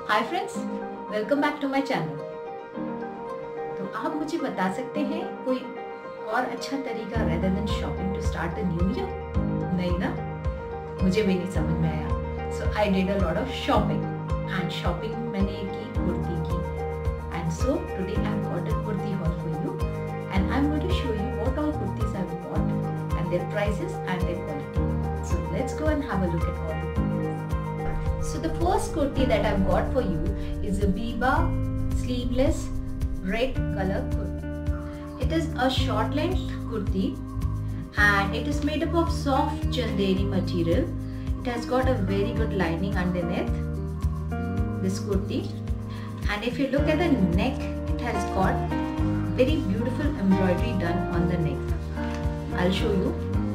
Hi friends, welcome back to my channel. तो आप मुझे बता सकते हैं कोई और अच्छा तरीका rather than shopping to start the new year? नहीं ना, मुझे भी नहीं समझ में आया। So I did a lot of shopping and shopping मैंने की कुर्ती की, and so today I have got a kurti haul for you and I am going to show you what all kurtis I have bought and their prices and their quality. So let's go and have a look at all. So the first kurti that I've got for you is a Biba sleeveless red color kurti. It is a short length kurti and it is made up of soft chanderi material. It has got a very good lining underneath this kurti, and if you look at the neck, it has got very beautiful embroidery done on the neck. I'll show you.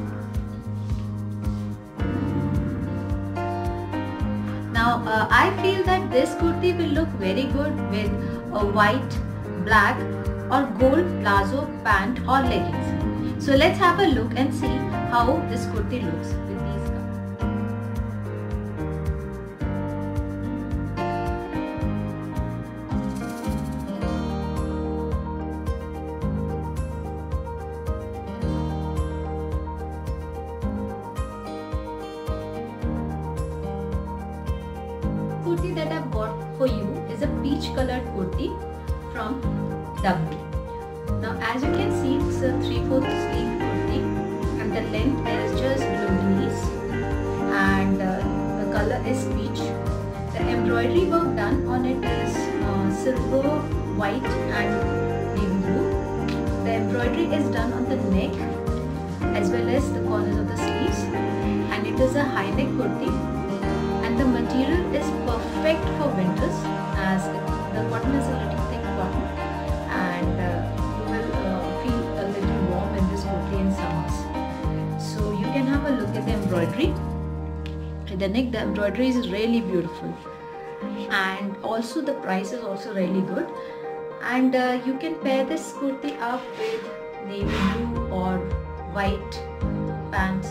Now I feel that this kurti will look very good with a white, black or gold plazo pant or leggings. So let's have a look and see how this kurti looks with these colors. Kurti that I've got for you is a peach colored kurti from W. Now as you can see, it's a 3/4 sleeve kurti and the length is just below the knees, and the color is peach. The embroidery work done on it is silver, white and navy blue. The embroidery is done on the neck as well as the corners of the sleeves, and it is a high neck kurti. And the material is perfect for winters as the cotton is a little thick cotton, and you will feel a little warm in this kurti in summers. So you can have a look at the embroidery. At the neck, the embroidery is really beautiful, and also the price is also really good. And you can pair this kurti up with navy blue or white pants.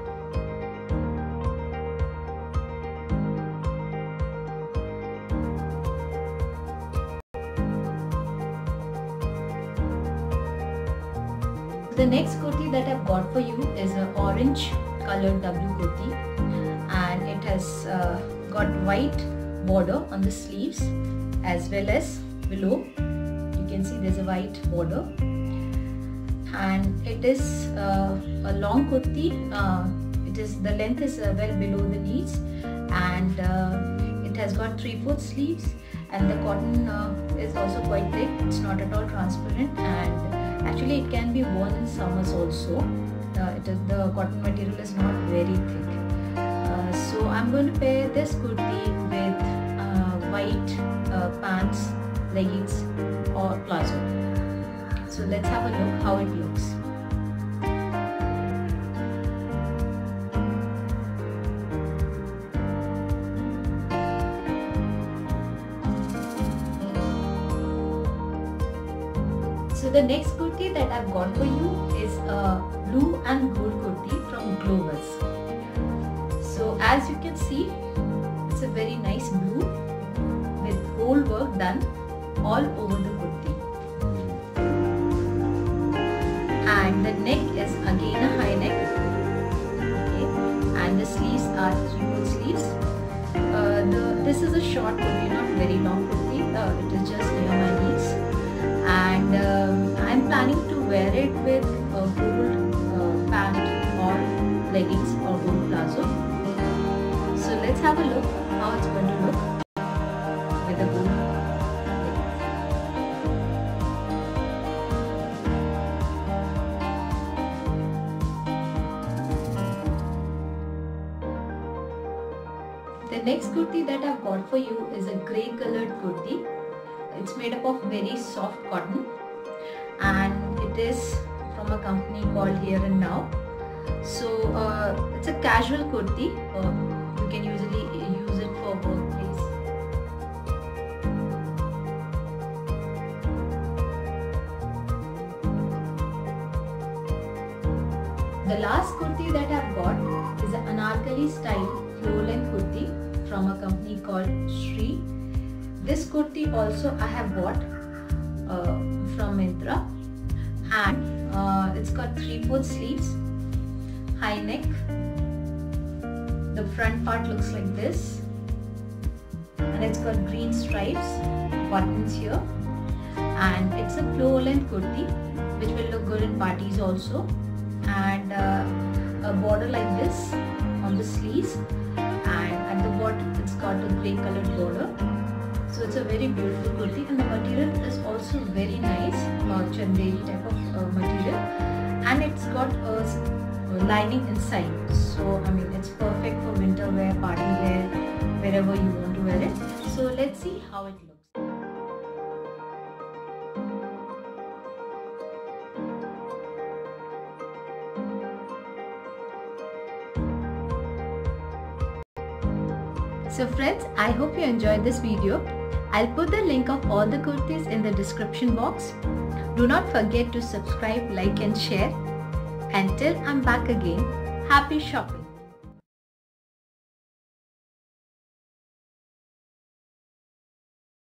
The next kurti that I've got for you is an orange colored W kurti, and it has got white border on the sleeves as well as below. You can see there's a white border, and it is a long kurti. The length is well below the knees, and it has got 3/4 sleeves, and the cotton is also quite thick. It's not at all transparent, and actually it can be worn in summers also. The cotton material is not very thick. So I'm going to pair this kurti with white pants, leggings or plazo. So let's have a look how it looks. So the next kurti that I've got for you is a blue and gold kurti from Globus. So as you can see, it's a very nice blue with gold work done all over the kurti. And the neck is again a high neck. Okay. And the sleeves are 3/4 sleeves. This is a short kurti, not very long kurti. It is just near my knees. And I'm planning to wear it with a gold pant or leggings or gold plazo. So let's have a look how it's going to look with the gold leggings. The next kurti that I've got for you is a grey colored kurti. It's made up of very soft cotton, and it is from a company called Here and Now. So it's a casual kurti. You can usually use it for workplace. The last kurti that I've got is an anarkali style floor length kurti from a company called Shree, This kurti also I have bought from Myntra, and it's got 3/4 sleeves, high neck. The front part looks like this, and it's got green stripes, buttons here, and it's a flow length kurti which will look good in parties also, and a border like this on the sleeves, and at the bottom it's got a grey colored border. So it's a very beautiful kurti, and the material is also very nice, chanderi type of material, and it's got a lining inside. So I mean, it's perfect for winter wear, party wear, wherever you want to wear it. So let's see how it looks. So friends, I hope you enjoyed this video. I'll put the link of all the kurtis in the description box. Do not forget to subscribe, like and share. Until I'm back again, happy shopping.